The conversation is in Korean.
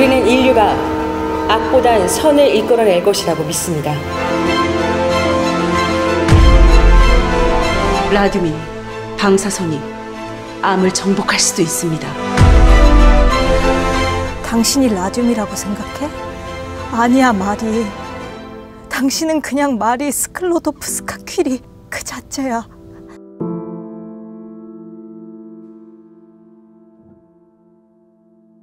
우리는 인류가 악보단 선을 이끌어낼 것이라고 믿습니다. 라듐이, 방사선이 암을 정복할 수도 있습니다. 당신이 라듐이라고 생각해? 아니야, 마리. 당신은 그냥 마리 스클로도프스카 퀴리 그 자체야.